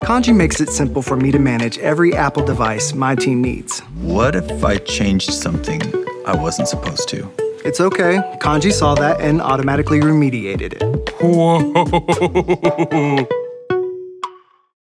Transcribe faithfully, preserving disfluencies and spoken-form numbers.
Kandji makes it simple for me to manage every Apple device my team needs. What if I changed something I wasn't supposed to? It's okay. Kandji saw that and automatically remediated it. Whoa!